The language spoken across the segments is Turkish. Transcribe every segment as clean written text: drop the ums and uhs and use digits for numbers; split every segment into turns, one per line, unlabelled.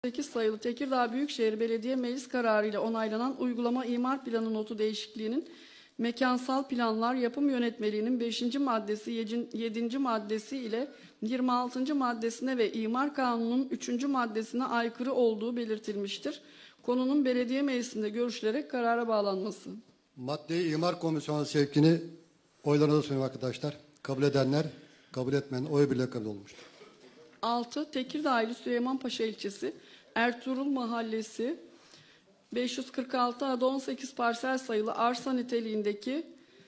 8 sayılı Tekirdağ Büyükşehir Belediye Meclis kararı ile onaylanan uygulama imar planı notu değişikliğinin mekansal planlar yapım yönetmeliğinin 5. maddesi, 7. maddesi ile 26. maddesine ve imar kanununun 3. maddesine aykırı olduğu belirtilmiştir. Konunun belediye meclisinde görüşülerek karara bağlanması.
Maddeyi imar komisyonu sevkini oylarınıza sunuyorum arkadaşlar. Kabul edenler, kabul etmeyenler oy birliğiyle kabul olmuştur.
6. Tekirdağ ili Süleymanpaşa ilçesi Ertuğrul Mahallesi 546 adı 18 parsel sayılı arsa niteliğindeki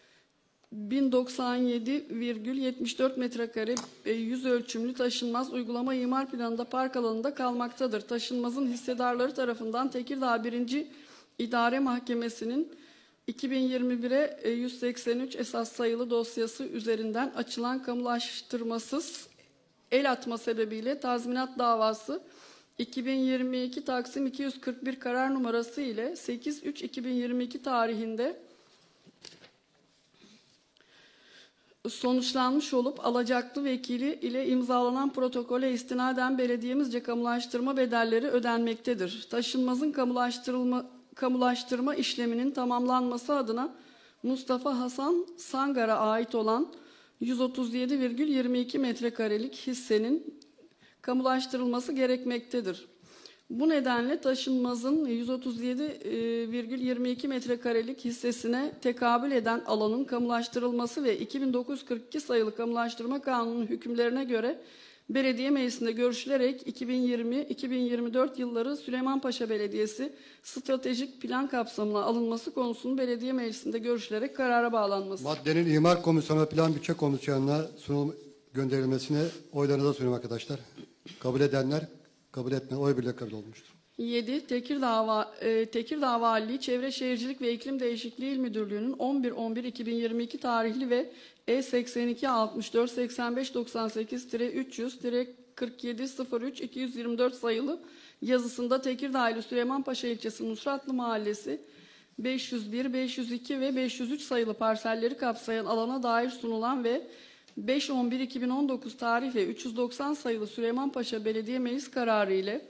1097,74 metrekare yüz ölçümlü taşınmaz uygulama imar planında park alanında kalmaktadır. Taşınmazın hissedarları tarafından Tekirdağ 1. İdare Mahkemesi'nin 2021'e 183 esas sayılı dosyası üzerinden açılan kamulaştırmasız el atma sebebiyle tazminat davası 2022 Taksim 241 karar numarası ile 8/3/2022 tarihinde sonuçlanmış olup alacaklı vekili ile imzalanan protokole istinaden belediyemizce kamulaştırma bedelleri ödenmektedir. Taşınmazın kamulaştırma işleminin tamamlanması adına Mustafa Hasan Sangar'a ait olan 137,22 metrekarelik hissenin kamulaştırılması gerekmektedir. Bu nedenle taşınmazın 137,22 metrekarelik hissesine tekabül eden alanın kamulaştırılması ve 2942 sayılı Kamulaştırma Kanunu'nun hükümlerine göre belediye meclisinde görüşülerek 2020-2024 yılları Süleymanpaşa Belediyesi stratejik plan kapsamına alınması konusunun belediye meclisinde görüşülerek karara bağlanması.
Maddenin imar komisyonu ve plan bütçe komisyonuna sunum gönderilmesine oylarınıza sunuyorum arkadaşlar. Kabul edenler, kabul etmeyenler oy birliğiyle kabul olmuştur.
7. Tekirdağ Valiliği Çevre Şehircilik ve İklim Değişikliği İl Müdürlüğü'nün 11.11.2022 tarihli ve E82 64 85 98 300 47 03 224 sayılı yazısında Tekirdağ ili Süleymanpaşa ilçesi Nusratlı Mahallesi 501, 502 ve 503 sayılı parselleri kapsayan alana dair sunulan ve 5.11.2019 tarih ve 390 sayılı Süleymanpaşa Belediye Meclis kararı ile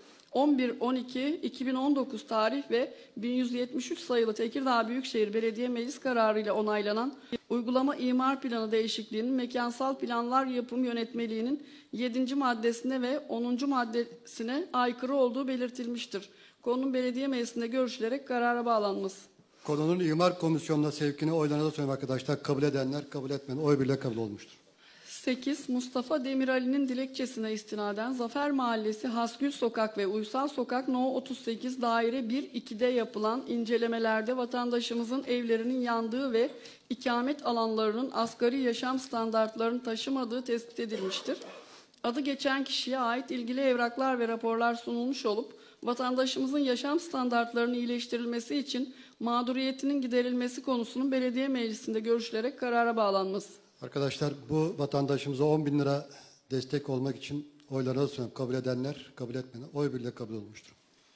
11.12.2019 tarih ve 1173 sayılı Tekirdağ Büyükşehir Belediye Meclis kararı ile onaylanan uygulama imar planı değişikliğinin mekansal planlar yapım yönetmeliğinin 7. maddesine ve 10. maddesine aykırı olduğu belirtilmiştir. Konunun belediye meclisinde görüşülerek karara bağlanması.
Konunun imar komisyonuna sevkini oylarınıza sunuyorum arkadaşlar. Kabul edenler, kabul etmeyenler oy birliğiyle kabul olmuştur.
8. Mustafa Demirali'nin dilekçesine istinaden Zafer Mahallesi Hasgül Sokak ve Uysal Sokak No 38 Daire 1-2'de yapılan incelemelerde vatandaşımızın evlerinin yandığı ve ikamet alanlarının asgari yaşam standartlarını taşımadığı tespit edilmiştir. Adı geçen kişiye ait ilgili evraklar ve raporlar sunulmuş olup vatandaşımızın yaşam standartlarının iyileştirilmesi için mağduriyetinin giderilmesi konusunun belediye meclisinde görüşülerek karara bağlanması.
Arkadaşlar bu vatandaşımıza 10.000 lira destek olmak için oylarınıza sunuyorum. Kabul edenler, kabul etmeyenler oy birliğiyle kabul olmuştur.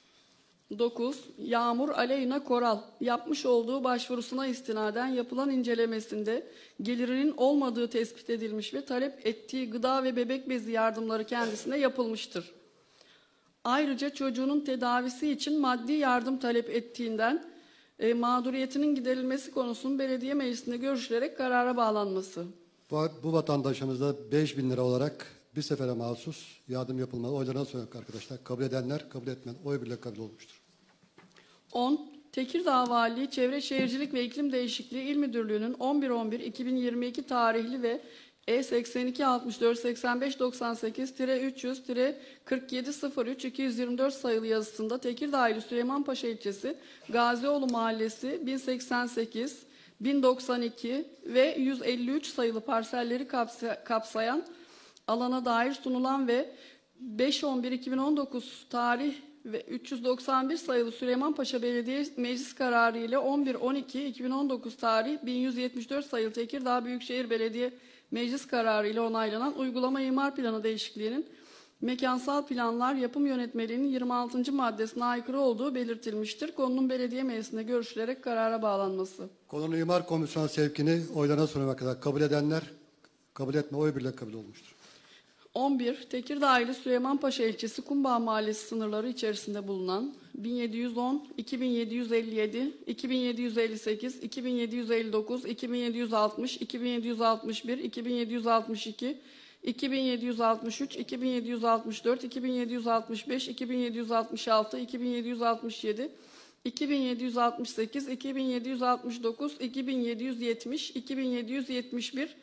9. Yağmur Aleyna Koral yapmış olduğu başvurusuna istinaden yapılan incelemesinde gelirinin olmadığı tespit edilmiş ve talep ettiği gıda ve bebek bezi yardımları kendisine yapılmıştır. Ayrıca çocuğunun tedavisi için maddi yardım talep ettiğinden mağduriyetinin giderilmesi konusunun belediye meclisinde görüşülerek karara bağlanması.
Bu vatandaşımıza 5.000 lira olarak bir sefere mahsus yardım yapılmalı. Oylarına sunuyorum arkadaşlar. Kabul edenler, kabul etmeyenler oy birliğiyle kabul olmuştur.
10. Tekirdağ Valiliği Çevre Şehircilik ve İklim Değişikliği İl Müdürlüğü'nün 11.11.2022 tarihli ve E82 64 85 98 300 47 03 224 sayılı yazısında Tekirdağ ili Süleymanpaşa ilçesi Gazioğlu Mahallesi 1088, 1092 ve 153 sayılı parselleri kapsayan alana dair sunulan ve 5.11.2019 tarih ve 391 sayılı Süleymanpaşa Belediye Meclis kararı ile 11.12.2019 tarih 1174 sayılı Tekirdağ Büyükşehir Belediye Meclis kararı ile onaylanan uygulama imar planı değişikliğinin mekansal planlar yapım yönetmeliğinin 26. maddesine aykırı olduğu belirtilmiştir. Konunun belediye meclisinde görüşülerek karara bağlanması.
Konunun imar komisyonu sevkini oylarına sunulmak kadar kabul edenler, kabul etme oy birliğiyle kabul olmuştur.
11. Tekirdağ ili Süleymanpaşa ilçesi Kumbağ Mahallesi sınırları içerisinde bulunan 1710, 2757, 2758, 2759, 2760, 2761, 2762, 2763, 2764, 2765, 2766, 2767, 2768, 2769, 2770, 2771,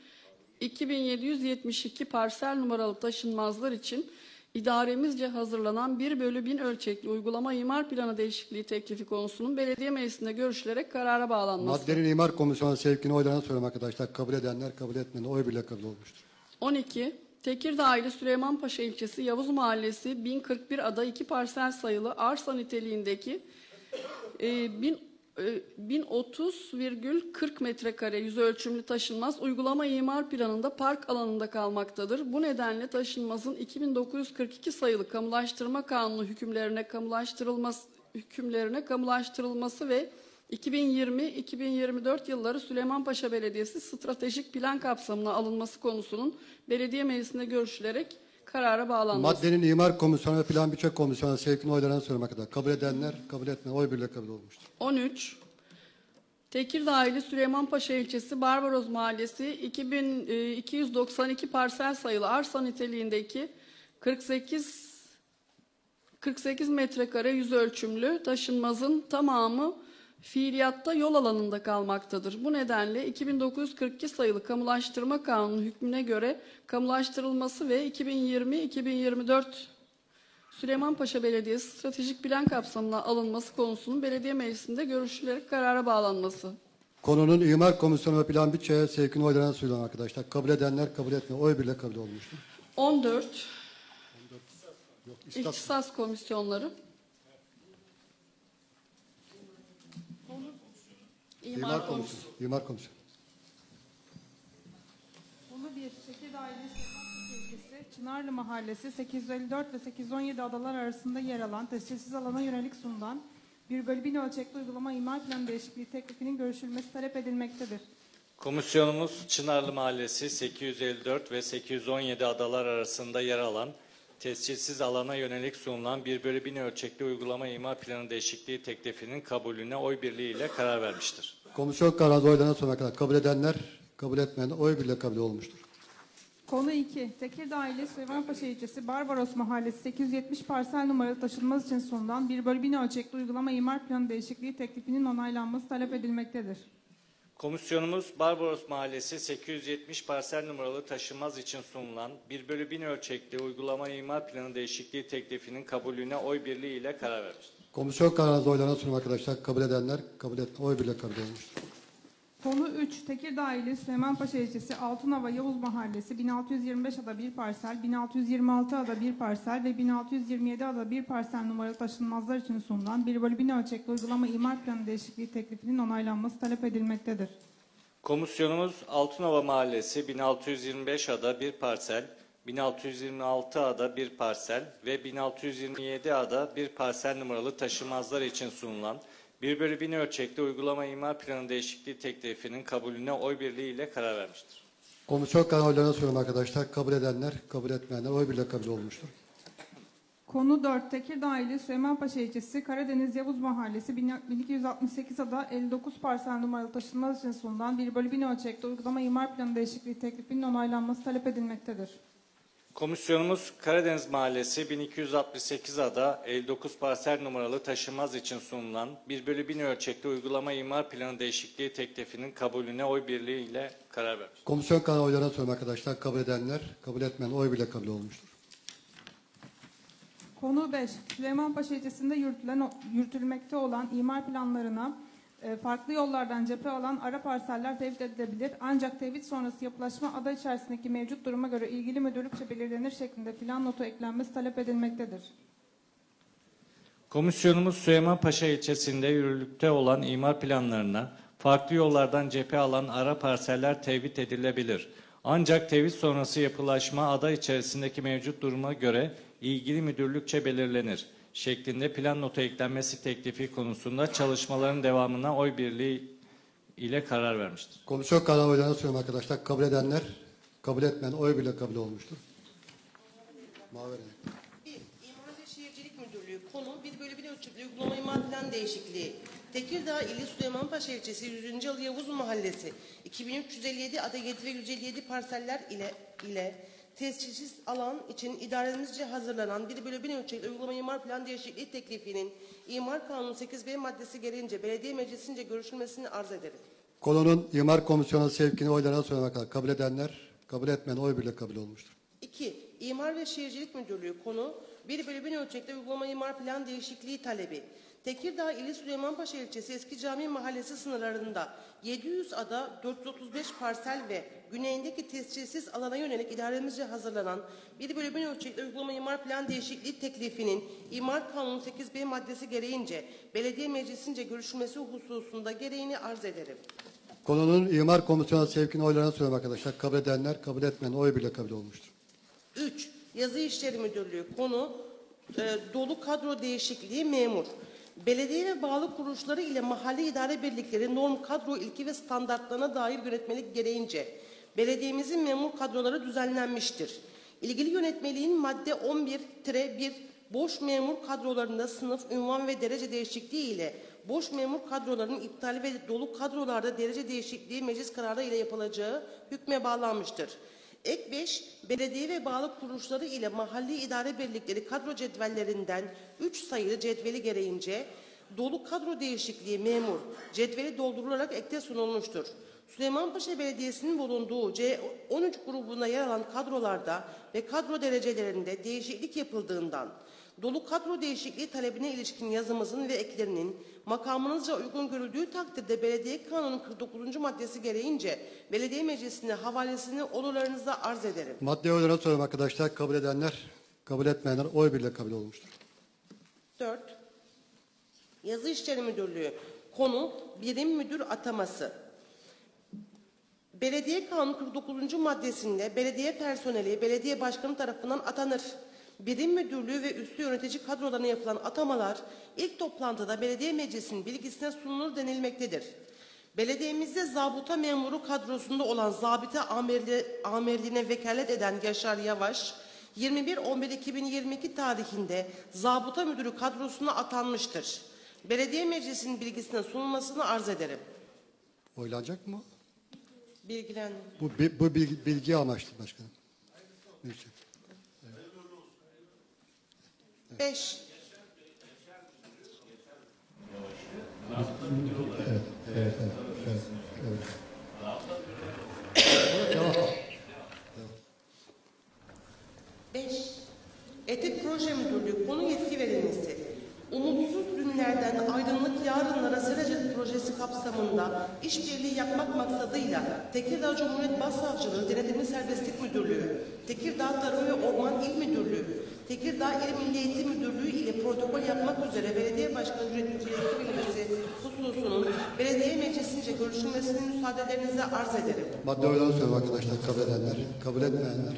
2772 parsel numaralı taşınmazlar için idaremizce hazırlanan 1/1000 ölçekli uygulama imar planı değişikliği teklifi konusunun belediye meclisinde görüşülerek karara bağlanması.
Maddenin imar komisyonu sevkini oylarına soruyorum arkadaşlar. Kabul edenler, kabul etmeyenler oy birliğiyle kabul olmuştur.
12. Tekirdağ ili Süleymanpaşa ilçesi Yavuz Mahallesi 1041 ada 2 parsel sayılı arsa niteliğindeki 1030,40 metrekare yüz ölçümlü taşınmaz uygulama imar planında park alanında kalmaktadır. Bu nedenle taşınmazın 2942 sayılı kamulaştırma kanunu hükümlerine kamulaştırılması ve 2020-2024 yılları Süleymanpaşa Belediyesi stratejik plan kapsamına alınması konusunun belediye meclisinde görüşülerek karara bağlanması.
Maddenin imar komisyonu ve plan bütçe komisyonu sevkini oylarına soruyorum arkadaşlar. Kabul edenler, kabul etmeyenler oy birliğiyle kabul olmuştur.
13. Tekirdağ ili Süleymanpaşa ilçesi Barbaros Mahallesi 2292 parsel sayılı arsa niteliğindeki 48 metrekare yüz ölçümlü taşınmazın tamamı fiiliyatta yol alanında kalmaktadır. Bu nedenle 2942 sayılı kamulaştırma kanunu hükmüne göre kamulaştırılması ve 2020-2024 Süleymanpaşa Belediyesi stratejik plan kapsamına alınması konusunun belediye meclisinde görüşülerek karara bağlanması.
Konunun imar komisyonu ve plan bütçeye sevkini oylarına sunuyorum arkadaşlar. Kabul edenler, kabul etmeyenler oy birliğiyle kabul olmuştur.
14. İhtisas komisyonları.
İmar komisyonu. İmar komisyonu.
Konu 1. Tekirdağ ili Süleymanpaşa ilçesi Çınarlı Mahallesi 854 ve 817 adalar arasında yer alan tescilsiz alana yönelik sunulan 1/1000 ölçekli uygulama imar planı değişikliği teklifinin görüşülmesi talep edilmektedir.
Komisyonumuz Çınarlı Mahallesi 854 ve 817 adalar arasında yer alan tescilsiz alana yönelik sunulan 1/1000 ölçekli uygulama imar planı değişikliği teklifinin kabulüne oy birliğiyle karar vermiştir.
Komisyon kararı oylarına soruyorum arkadaşlar. Kabul edenler, kabul etmeyenler oy birliğiyle kabul olmuştur.
Konu 2. Tekirdağ ili Süleymanpaşa ilçesi Barbaros Mahallesi 870 parsel numaralı taşınmaz için sunulan 1/1000 ölçekli uygulama imar planı değişikliği teklifinin onaylanması talep edilmektedir.
Komisyonumuz Barbaros Mahallesi 870 parsel numaralı taşınmaz için sunulan 1/1000 ölçekli uygulama imar planı değişikliği teklifinin kabulüne oy birliği ile karar vermiştir.
Komisyon kararı oylarına sunuyorum arkadaşlar. Kabul edenler, kabul etmeyenler oy birliğiyle kabul olmuştur.
Konu 3. Tekirdağ ili Süleymanpaşa ilçesi Altınova Yavuz Mahallesi 1625 ada 1 parsel, 1626 ada 1 parsel ve 1627 ada 1 parsel numaralı taşınmazlar için sunulan 1/1000 ölçekli uygulama imar planı değişikliği teklifinin onaylanması talep edilmektedir.
Komisyonumuz Altınova Mahallesi 1625 ada 1 parsel, 1626 ada 1 parsel ve 1627 ada 1 parsel numaralı taşınmazlar için sunulan 1/1000 ölçekli uygulama imar planı değişikliği teklifinin kabulüne oy birliği ile karar vermiştir.
Komisyon kararı oylarına soruyorum arkadaşlar. Kabul edenler, kabul etmeyenler oy birliğiyle kabul olmuştur.
Konu 4. Tekirdağ ili Süleymanpaşa ilçesi Karadeniz Yavuz Mahallesi 1268 ada 59 parsel numaralı taşınmaz için sunulan 1/1000 ölçekli uygulama imar planı değişikliği teklifinin onaylanması talep edilmektedir.
Komisyonumuz Karadeniz Mahallesi 1268 ada 59 parsel numaralı taşınmaz için sunulan 1/1000 ölçekli uygulama imar planı değişikliği teklifinin kabulüne oy birliği ile karar vermiştir.
Komisyon kararı oylarına soruyorum arkadaşlar. Kabul edenler, kabul etmeyenler oy birliğiyle kabul olmuştur.
Konu 5. Süleymanpaşa ilçesinde yürütülmekte olan imar planlarına farklı yollardan cephe alan ara parseller tevhid edilebilir. Ancak tevhid sonrası yapılaşma ada içerisindeki mevcut duruma göre ilgili müdürlükçe belirlenir şeklinde plan notu eklenmesi talep edilmektedir.
Komisyonumuz Süleymanpaşa ilçesinde yürürlükte olan imar planlarına farklı yollardan cephe alan ara parseller tevhid edilebilir. Ancak tevhid sonrası yapılaşma ada içerisindeki mevcut duruma göre ilgili müdürlükçe belirlenir şeklinde plan notu eklenmesi teklifi konusunda çalışmaların devamına oy birliği ile karar vermiştir.
Komisyon kararı oylarına sunuyorum arkadaşlar. Kabul edenler, kabul etmeyenler oy birliğiyle kabul olmuştur. Mavi renk.
1. İmar ve Şehircilik Müdürlüğü. Konu 1/1000 ölçekli uygulama imar plan değişikliği. Tekirdağ ili Süleymanpaşa ilçesi 100. Yıl Yavuz Mahallesi 2357 ada 7 ve 157 parseller ile tescilsiz alan için idaremizce hazırlanan 1/1000 ölçekli uygulama imar plan değişikliği teklifinin İmar Kanunu 8B maddesi gereğince belediye meclisince görüşülmesini arz ederim.
Konunun imar komisyonu sevkini oylarına sunana kadar kabul edenler, kabul etmeyen oy birliğiyle kabul olmuştur.
2. İmar ve Şehircilik Müdürlüğü. Konu 1/1000 ölçekli uygulama imar plan değişikliği talebi. Tekirdağ ili Süleymanpaşa ilçesi Eski Cami Mahallesi sınırlarında 700 ada 435 parsel ve güneyindeki tescilsiz alana yönelik idaremizce hazırlanan 1/1000 ölçekli uygulama imar plan değişikliği teklifinin İmar Kanunu 8B maddesi gereğince belediye meclisince görüşülmesi hususunda gereğini arz ederim.
Konunun imar komisyonu sevkini oylarına sunan arkadaşlar, kabul edenler, kabul etmeyen oy birliğiyle kabul olmuştur.
3. Yazı İşleri Müdürlüğü. Konu dolu kadro değişikliği memur. Belediye ve bağlı kuruluşları ile mahalle idare birlikleri norm kadro ilki ve standartlarına dair yönetmelik gereğince belediyemizin memur kadroları düzenlenmiştir. İlgili yönetmeliğin madde 11-1 boş memur kadrolarında sınıf, ünvan ve derece değişikliği ile boş memur kadrolarının iptali ve dolu kadrolarda derece değişikliği meclis kararı ile yapılacağı hükme bağlanmıştır. Ek 5, belediye ve bağlı kuruluşları ile mahalli idare birlikleri kadro cetvellerinden 3 sayılı cetveli gereğince dolu kadro değişikliği memur cetveli doldurularak ekte sunulmuştur. Süleymanpaşa Belediyesi'nin bulunduğu C13 grubuna yer alan kadrolarda ve kadro derecelerinde değişiklik yapıldığından dolu kadro değişikliği talebine ilişkin yazımızın ve eklerinin makamınızca uygun görüldüğü takdirde Belediye Kanunu 49. maddesi gereğince belediye meclisine havalesini olurlarınıza arz ederim.
Maddeyi oylarına sunan arkadaşlar, kabul edenler, kabul etmeyenler oy birliğiyle kabul olmuştur.
4. Yazı İşleri Müdürlüğü. Konu birim müdür ataması. Belediye Kanunu 49. maddesinde belediye personeli belediye başkanı tarafından atanır. Birim müdürlüğü ve üstü yönetici kadrolarına yapılan atamalar ilk toplantıda belediye meclisinin bilgisine sunulur denilmektedir. Belediyemizde zabıta memuru kadrosunda olan zabıta amirliğine vekalet eden Yaşar Yavaş, 21.11.2022 tarihinde zabıta müdürü kadrosuna atanmıştır. Belediye meclisinin bilgisine sunulmasını arz ederim.
Oylanacak mı?
Bilgilendim.
Bu bilgi amaçlı başkanım. Niçin?
5. Etik Proje Müdürlüğü. Konu yetki verilmesi. Umutsuz günlerden aydınlık yarınlara Seracılık Projesi kapsamında işbirliği yapmak maksadıyla Tekirdağ Cumhuriyet Başsavcılığı Denetimli Serbestlik Müdürlüğü, Tekirdağ Tarım ve Orman İl Müdürlüğü, Tekirdağ İl Milli Eğitim Müdürlüğü ile protokol yapmak üzere belediye başkanı ücretli verilmesi hususunun belediye meclisince görüşülmesini müsaadelerinize arz ederim.
Madde oylarına sunan arkadaşlar, kabul edenler, kabul etmeyenler.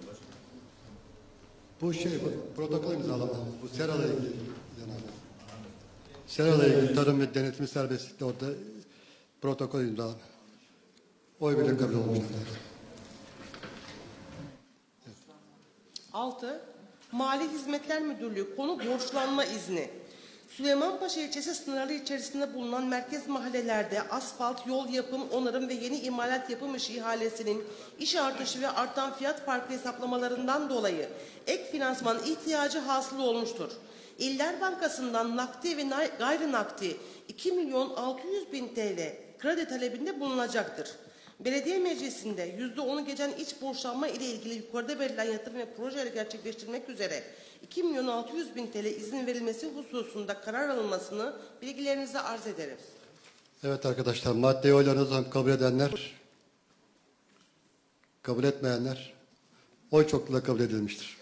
Bu protokol imzalama, bu SERA'la ilgili. SERA'la ilgili tarım ve denetimi serbestlikte orada protokol imzalama. Oy birliğiyle kabul olmuştur.
6. Mali Hizmetler Müdürlüğü. Konu borçlanma izni. Süleymanpaşa ilçesi sınırları içerisinde bulunan merkez mahallelerde asfalt, yol yapım, onarım ve yeni imalat yapım işi ihalesinin iş artışı ve artan fiyat farkı hesaplamalarından dolayı ek finansman ihtiyacı hasıl olmuştur. İller Bankası'ndan nakdi ve gayri nakdi 2.600.000 TL kredi talebinde bulunacaktır. Belediye meclisinde %10'u geçen iç borçlanma ile ilgili yukarıda verilen yatırım ve projeleri gerçekleştirmek üzere 2.600.000 TL izin verilmesi hususunda karar alınmasını bilgilerinize arz ederim.
Evet arkadaşlar, maddeyi oylarınızdan kabul edenler, kabul etmeyenler oy çokluğuyla kabul edilmiştir.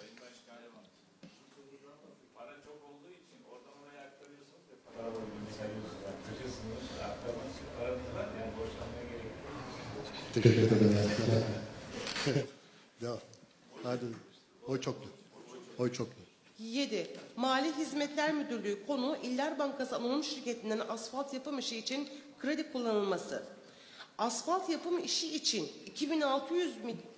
Teşekkür ederim. Devam. Hadi. Oy çoklu. Oy çoklu.
7. Mali Hizmetler Müdürlüğü. Konu İller Bankası Anonim Şirketi'nden asfalt yapım işi için kredi kullanılması. Asfalt yapım işi için 2.600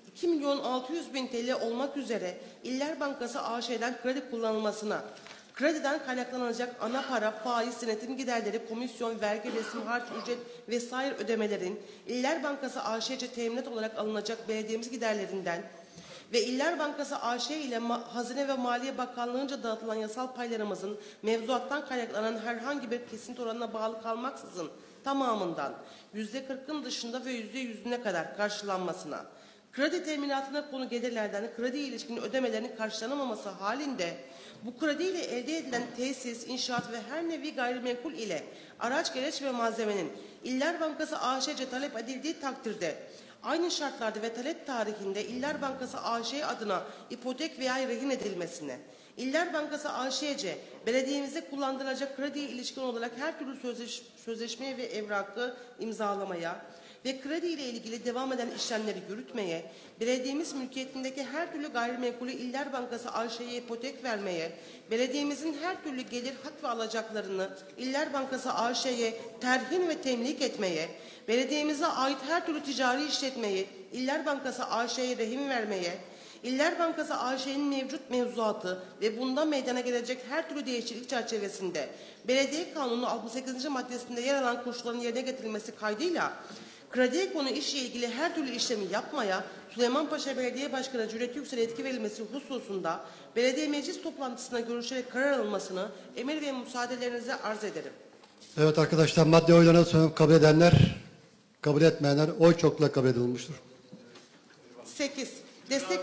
2.600.000 TL olmak üzere İller Bankası AŞ'den kredi kullanılmasına, krediden kaynaklanacak ana para, faiz, denetim giderleri, komisyon, vergi, resim, harç, ücret vesaire ödemelerin İller Bankası AŞ'ce teminat olarak alınacak belediyemiz giderlerinden ve İller Bankası AŞ ile Hazine ve Maliye Bakanlığı'nca dağıtılan yasal paylarımızın mevzuattan kaynaklanan herhangi bir kesinti oranına bağlı kalmaksızın tamamından %40'ın dışında ve %100'üne kadar karşılanmasına, kredi teminatına konu gelirlerden krediye ilişkin ödemelerinin karşılanamaması halinde bu krediyle elde edilen tesis, inşaat ve her nevi gayrimenkul ile araç, gereç ve malzemenin İller Bankası AŞ'ce talep edildiği takdirde aynı şartlarda ve talep tarihinde İller Bankası AŞ adına ipotek veya rehin edilmesine, İller Bankası AŞ'ce belediyemize kullandırılacak krediye ilişkin olarak her türlü sözleşmeye ve evrakı imzalamaya ve kredi ile ilgili devam eden işlemleri yürütmeye, belediyemiz mülkiyetindeki her türlü gayrimenkulü İller Bankası AŞ'ye ipotek vermeye, belediyemizin her türlü gelir, hak ve alacaklarını İller Bankası AŞ'ye terhin ve temlik etmeye, belediyemize ait her türlü ticari işletmeyi İller Bankası AŞ'ye rehin vermeye, İller Bankası AŞ'nin mevcut mevzuatı ve bundan meydana gelecek her türlü değişiklik çerçevesinde Belediye Kanunu 68. maddesinde yer alan koşulların yerine getirilmesi kaydıyla krediye konu işle ilgili her türlü işlemi yapmaya Süleymanpaşa Belediye Başkanı Cumhuriyet Yüksel etki verilmesi hususunda belediye meclis toplantısına görüşerek karar alınmasını emir ve müsaadelerinize arz ederim.
Evet arkadaşlar, madde oylarına sunuyorum. Kabul edenler, kabul etmeyenler oy çokluğuyla kabul edilmiştir.
8. Destek...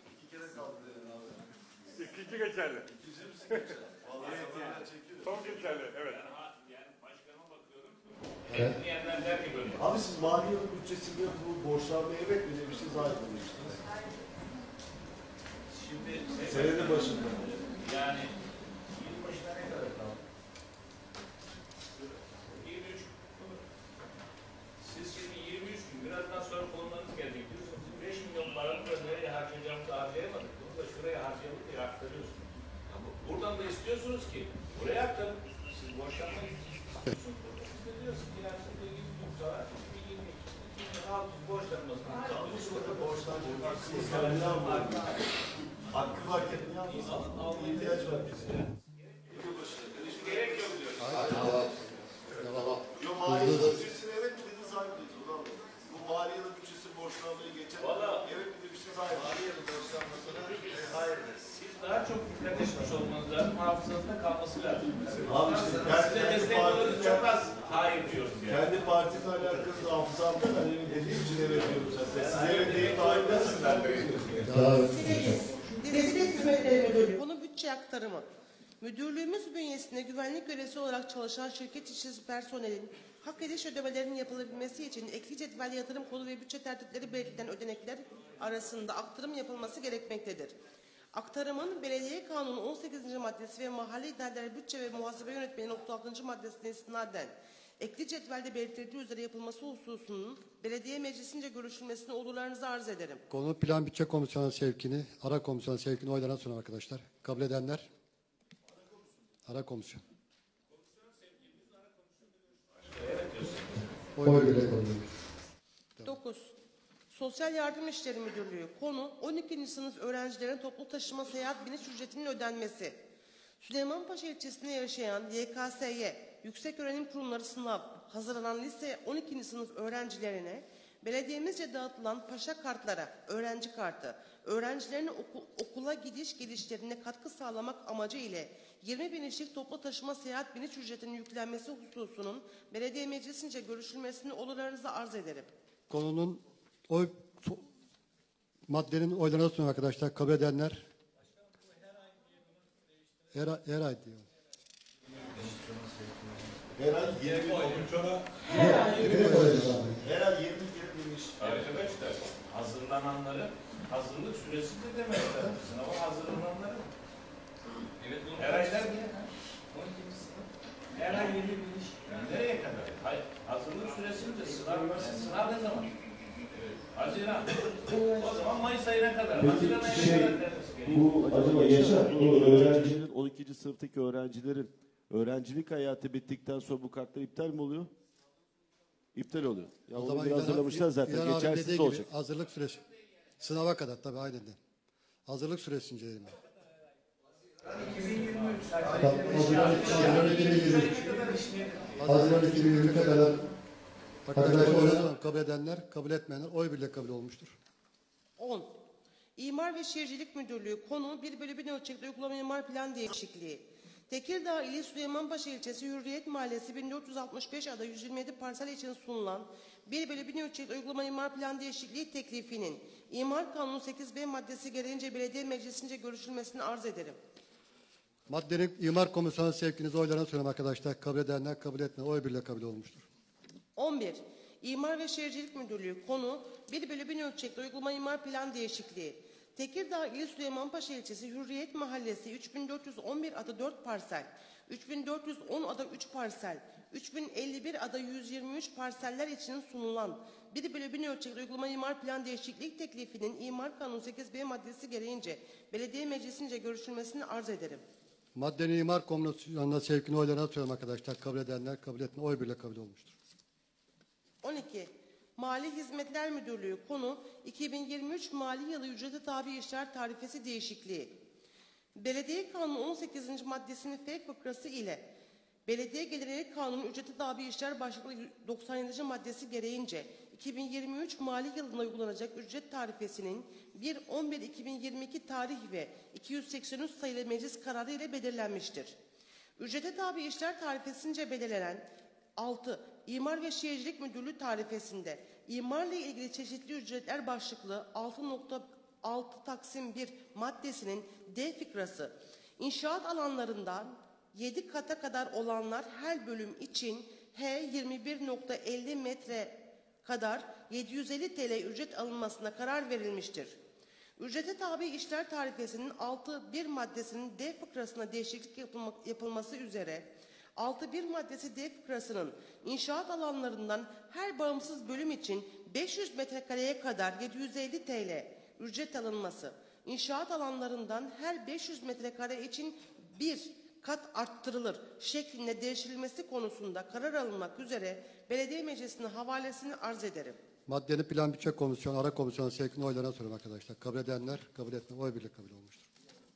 İkinci geçerli. Son geçerli, evet.
Abi siz mali yıl bütçesinde bu borçlanmaya evet mi demiştiniz, hayır mı demiştiniz?
Şimdi
Senenin başında.
yani yılbaşına ne kadar kaldı? 23. Siz şimdi 23 gün birazdan sonra konularınız gelecek diyorsunuz. 5 milyon paranı da nereye harcayacağımızı harcayamadık. Bunu da şuraya harcayalım diye aktarıyorsunuz. Ama buradan da istiyorsunuz ki buraya aktarın. Siz borçlanmayı istiyorsunuz. Siz de diyorsunuz ki yani şimdi ilgili tutsalar 2022 borçlanmasını
Yanlış burada borçlanmıyorsunuz. Hakkı varken niye almasın? İhtiyaç var bize.
gerek yok diyor.
Yok mali yıl bütçesine evet mi dediniz, hayır mı dediniz? Ulan bu mali yıl bütçesi borçlanmayı geçen evet mi demiştiniz, hayır mı? Mali yıl borçlanmasına hayır dediniz.
Siz daha çok dikkat etmiş olmanız lazım. Hafızanızda kalması lazım.
Abi işte
Size destek olanı çok az hayır diyorum yani.
kendi partimle alakalı hafızamda ben emin dediğim için evet diyorum zaten. Siz evet deyip hayır dersin ben de
Destek Hizmetleri Müdürlüğü. Konu bütçe aktarımı. Müdürlüğümüz bünyesinde güvenlik görevlisi olarak çalışan şirket işçisi personelin hak ediş ödemelerinin yapılabilmesi için ekli cetvel yatırım konu ve bütçe tertipleri belirtilen ödenekler arasında aktarım yapılması gerekmektedir. Aktarımın Belediye Kanunu 18. maddesi ve Mahalle İdareler Bütçe ve Muhasebe Yönetmeliğinin 36. maddesine istinaden ekli cetvelde belirtildiği üzere yapılması hususunun belediye meclisince görüşülmesini olurlarınızı arz ederim.
Konu Plan Bütçe Komisyonu sevkini, Ara Komisyonu sevkini oylarına sunuyorum arkadaşlar. Kabul edenler, Ara Komisyon. Oy birliğiyle kabul edilmiş.
9. Sosyal Yardım İşleri Müdürlüğü. Konu 12. sınıf öğrencilerin toplu taşıma seyahat biniş ücretinin ödenmesi. Süleymanpaşa ilçesinde yaşayan YKSY, Yükseköğrenim Kurumları sınav hazırlanan lise 12. sınıf öğrencilerine belediyemizce dağıtılan paşa kartlara, öğrenci kartı, öğrencilerin okula gidiş gelişlerine katkı sağlamak amacı ile 20 binişlik toplu taşıma seyahat biniş ücretinin yüklenmesi hususunun belediye meclisince görüşülmesini olurlarınıza arz ederim.
Konunun maddenin oylarına sunuyorum arkadaşlar. Kabul edenler, her ay diyor.
her ay 20 bin olur.
Her ay 20 binmiş. Arkadaşlar hazırlananları hazırlık süresi de demekler. Sınava hazırlananları. Evet, her ay der mi? Her ay 20 binmiş. Yani nereye kadar? Hayır, hazırlık süresini de sınav ne zaman? Haziran. O zaman Mayıs ayına kadar. Haziran ayına kadar denmesi gerekiyor.
Bu acaba Yaşar, bu öğrencilerin 12. sınıftaki öğrencilerin öğrencilik hayatı bittikten sonra bu kartlar iptal mi oluyor? İptal oluyor. Ya
O
onu
zaman
bir hazırlamışlar zaten.
İlhan abi dediği
Geçersiz
gibi
olacak.
hazırlık süresi. Sınava kadar tabii aynen. Hazırlık süresince değil mi? Haziran 2023'e kadar arkadaşlar oylanan kabul edenler, kabul etmeyenler oy birliğiyle kabul olmuştur.
10. İmar ve Şehircilik Müdürlüğü konu 1/1000 ölçekli uygulama imar plan değişikliği. Tekirdağ ili Süleymanpaşa ilçesi Hürriyet Mahallesi 1465 ada 127 parsel için sunulan 1/1000 ölçekli uygulama imar plan değişikliği teklifinin İmar Kanunu 8b maddesi gereğince belediye meclisince görüşülmesini arz ederim.
Maddenin imar komisyonu sevkinizi oylarına sunuyorum arkadaşlar. Kabul edenler, kabul etmeyenler oy birliğiyle kabul olmuştur.
11. İmar ve Şehircilik Müdürlüğü konu 1/1000 ölçekli uygulama imar plan değişikliği. Tekirdağ ili Süleymanpaşa ilçesi Hürriyet Mahallesi 3411 ada 4 parsel, 3410 ada 3 parsel, 3051 ada 123 parseller için sunulan 1/1000 ölçekli uygulama imar plan değişiklik teklifinin İmar Kanunu 8b maddesi gereğince belediye meclisince görüşülmesini arz ederim.
Maddenin imar komisyonuna sevkini oylarına sunuyorum arkadaşlar. Kabul edenler, kabul etmeyenler oy birliğiyle kabul olmuştur.
12. Mali Hizmetler Müdürlüğü konu 2023 mali yılı ücrete tabi işler tarifesi değişikliği. Belediye Kanunu 18. maddesinin F fıkrası ile Belediye Gelirleri Kanunu ücrete tabi işler başlıklı 97. maddesi gereğince 2023 mali yılında uygulanacak ücret tarifesinin 1.11.2022 tarih ve 283 sayılı meclis kararı ile belirlenmiştir. Ücrete tabi işler tarifesince belirlenen 6. İmar ve Şehircilik Müdürlüğü tarifesinde imarla ilgili çeşitli ücretler başlıklı 6.6 Taksim 1 maddesinin D fıkrası inşaat alanlarından 7 kata kadar olanlar her bölüm için H 21.50 metre kadar 750 TL ücret alınmasına karar verilmiştir. Ücrete tabi işler tarifesinin 6.1 maddesinin D fıkrasına değişiklik yapılması üzere 6.1 maddesi D fıkrasının inşaat alanlarından her bağımsız bölüm için 500 metrekareye kadar 750 TL ücret alınması, inşaat alanlarından her 500 metrekare için bir kat arttırılır şeklinde değiştirilmesi konusunda karar alınmak üzere belediye meclisine havalesini arz ederim.
Maddenin plan bütçe komisyonu, ara komisyonu sevkini oylarına sunuyorum arkadaşlar. Kabul edenler, kabul etmeyenler oy birliğiyle kabul olmuştur.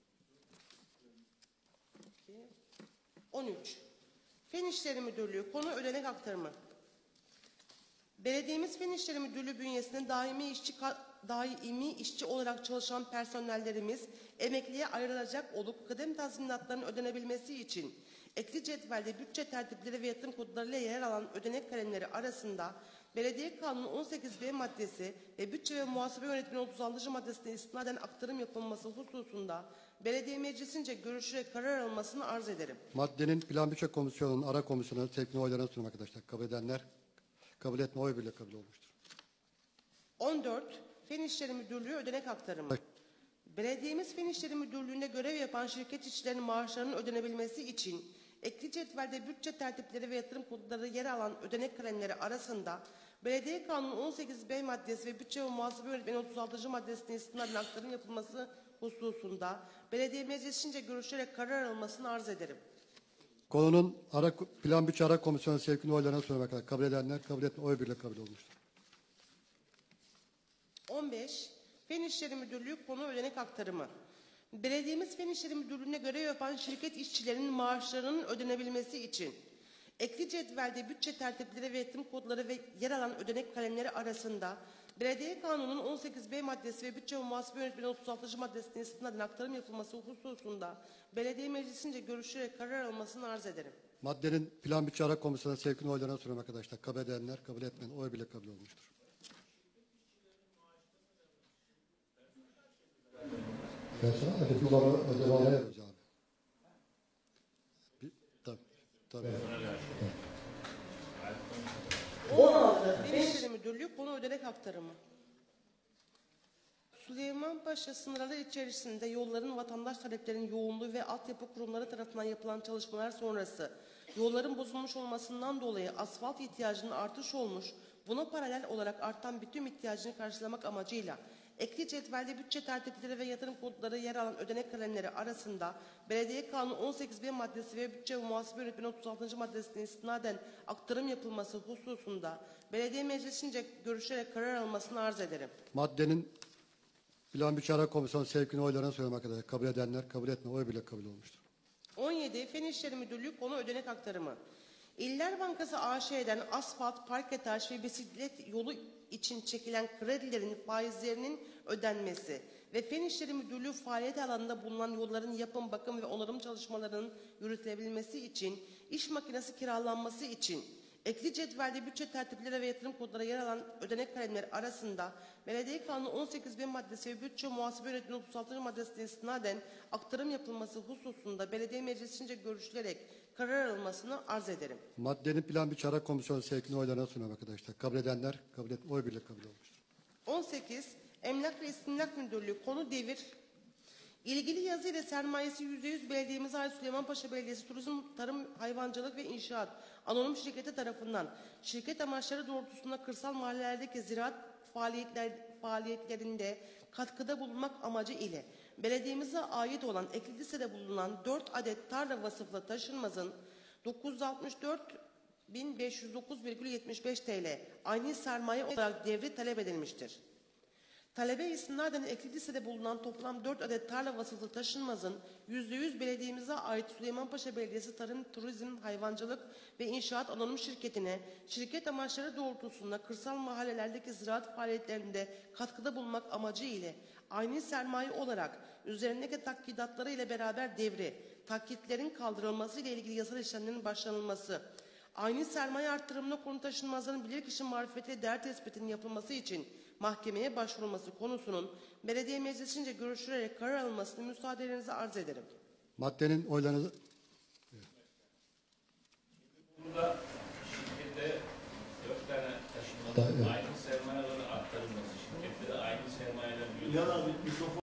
13. Fen İşleri Müdürlüğü konu ödenek aktarımı. Belediyemiz Fen İşleri Müdürlüğü bünyesinde daimi işçi olarak çalışan personellerimiz emekliye ayrılacak olup kıdem tazminatlarının ödenebilmesi için ekli cetvelde bütçe tertipleri ve yatırım kodlarıyla yer alan ödenek kalemleri arasında Belediye Kanunu 18b maddesi ve Bütçe ve Muhasebe Yönetmeliği 36. maddesine istinaden aktarım yapılması hususunda belediye meclisince görüşerek karar alınmasını arz ederim.
Maddenin plan bütçe komisyonunun ara komisyonuna sevkini oylarına sunuyorum arkadaşlar. Kabul edenler, kabul etmeyenler oy birliğiyle kabul olmuştur.
14. Fen İşleri Müdürlüğü ödenek aktarımı. Belediyemiz Fen İşleri Müdürlüğü'nde görev yapan şirket işçilerinin maaşlarının ödenebilmesi için ekli cetvelde bütçe tertipleri ve yatırım kodları yer alan ödenek kalemleri arasında Belediye Kanunu 18b maddesi ve Bütçe ve Muhasebe Yönetmeliği 36. maddesine istinaden aktarım yapılması hususunda belediye meclisince görüşerek karar alınmasını arz ederim.
Konunun plan bütçe ara komisyonu sevkini oylarına sunuyorum arkadaşlar. Kabul edenler, kabul etmeyenler oy birliğiyle kabul olmuştur.
15. Fen İşleri Müdürlüğü konu ödenek aktarımı. Belediyemiz Fen İşleri Müdürlüğü'nde görev yapan şirket işçilerinin maaşlarının ödenebilmesi için ekli cetvelde bütçe tertipleri ve yatırım kodları ve yer alan ödenek kalemleri arasında Belediye Kanunu'nun 18b maddesi ve Bütçe ve Muhasebe Yönetmeliği 36. maddesine istinaden aktarım yapılması hususunda belediye meclisince görüşerek karar almasını arz ederim.
Maddenin plan bütçe ara komisyonuna sevkini oylarına sunuyorum arkadaşlar. Kabul edenler, kabul etmeyenler oy birliğiyle kabul olmuştur. Tabii.
16. Fen İşleri Müdürlüğü konu ödenek aktarımı. Süleymanpaşa sınırları içerisinde yolların vatandaş taleplerinin yoğunluğu ve altyapı kurumları tarafından yapılan çalışmalar sonrası yolların bozulmuş olmasından dolayı asfalt ihtiyacının artış olmuş, buna paralel olarak artan bitum ihtiyacını karşılamak amacıyla ekli cetvelde bütçe tertipleri ve yatırım kodları yer alan ödenek kalemleri arasında Belediye Kanunu 18b maddesi ve Bütçe ve Muhasebe Yönetmeliği 36. maddesine istinaden aktarım yapılması hususunda belediye meclisince görüşerek karar almasını arz ederim.
Maddenin Plan Bütçe Ara Komisyonu sevkini oylarına sunuyorum arkadaşlar. Kabul edenler, kabul etmeyenler oy birliğiyle kabul olmuştur.
17. Fen İşleri Müdürlüğü konu ödenek aktarımı. İller Bankası AŞ'den asfalt, parketaş ve bisiklet yolu için çekilen kredilerin faizlerinin ödenmesi ve Fen İşleri Müdürlüğü faaliyet alanında bulunan yolların yapım, bakım ve onarım çalışmalarının yürütülebilmesi için, iş makinesi kiralanması için, ekli cetvelde bütçe tertipleri ve yatırım kodları yer alan ödenek kalemleri arasında Belediye Kanunu 18.1 maddesi ve bütçe muhasebe yönetmeliği 36. maddesine istinaden aktarım yapılması hususunda belediye meclisince görüşülerek karar alınmasını arz ederim.
Maddenin Plan Bütçe Ara Komisyonu sevkini oylarına sunuyorum arkadaşlar. Kabul edenler, kabul et, oy birliğiyle kabul olmuştur.
18. Emlak ve İstimlak Müdürlüğü konu devir. İlgili yazı ile sermayesi %100 belediyemize ait Süleymanpaşa Belediyesi Turizm, Tarım, Hayvancılık ve İnşaat Anonim Şirketi tarafından şirket amaçları doğrultusunda kırsal mahallelerdeki ziraat faaliyetlerinde katkıda bulunmak amacı ile belediyemize ait olan ekli listede bulunan 4 adet tarla vasıflı taşınmazın 964.509,75 TL aynı sermaye olarak devri talep edilmiştir. Talebe istinaden ekli listede bulunan toplam 4 adet tarla vasıflı taşınmazın %100 belediyemize ait Süleymanpaşa Belediyesi Tarım, Turizm, Hayvancılık ve İnşaat Anonim Şirketi'ne şirket amaçları doğrultusunda kırsal mahallelerdeki ziraat faaliyetlerinde katkıda bulunmak amacı ile aynı sermaye olarak üzerindeki takkidatları ile beraber devri, takkitlerin kaldırılması ile ilgili yasal işlemlerin başlanılması, aynı sermaye artırımına konu taşınmazların bilirkişi marifetiyle değer tespitinin yapılması için mahkemeye başvurulması konusunun belediye meclisince görüşülerek karar alınmasını müsaadelerinize arz ederim.
Maddenin oylarınızı...
Burada şirkette 4 tane taşınmanın aynı sermayeleri aktarılması, şirkette de aynı sermayeler...
Bilal abi mikrofon